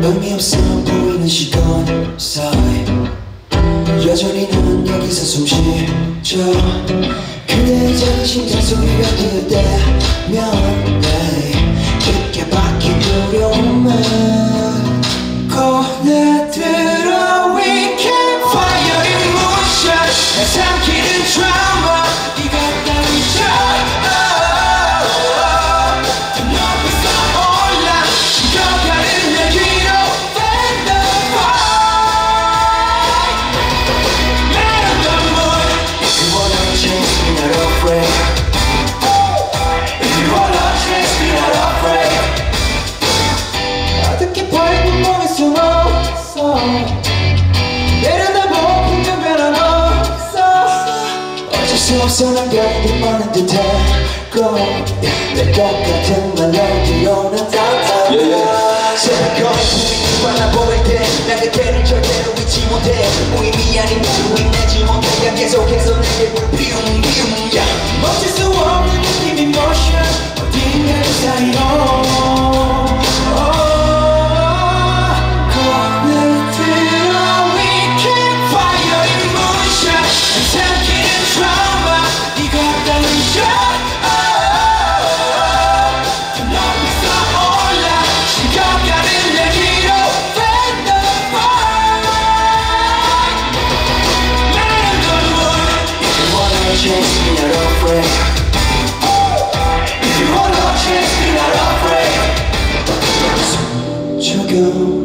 의미 없어 보이는 시간 사이 여전히 난 여기서 숨쉬죠. 그대의 작은 심장 소리가 들릴 때면 깊게 박힌 두려움을 꺼내들어. We can fire in motion 삼키는 드라마 네가 따위죠. 더 높이서 올라 식어가는 열기로 Fan the fire. Let on the moon. If you wanna chase me not afraid. If you wanna chase me not afraid. 어떻게 보이는 몸에 숨어서 내려다보고 좀 변함없어. 어쩔 수 없어 난 별들 많은 듯하고 내 똑같은 멜로디로 난 따라 새벽 분위기 바라보일 때난 그때는 절대로 잊지 못해. 무의미 아닌 무의미 내지 못해. 계속해서 내게 불 피움 멈출 수 없는 느낌이 motion 어딘가 그 사이로 chase me not afraid. If you wanna chase me not afraid. 저겨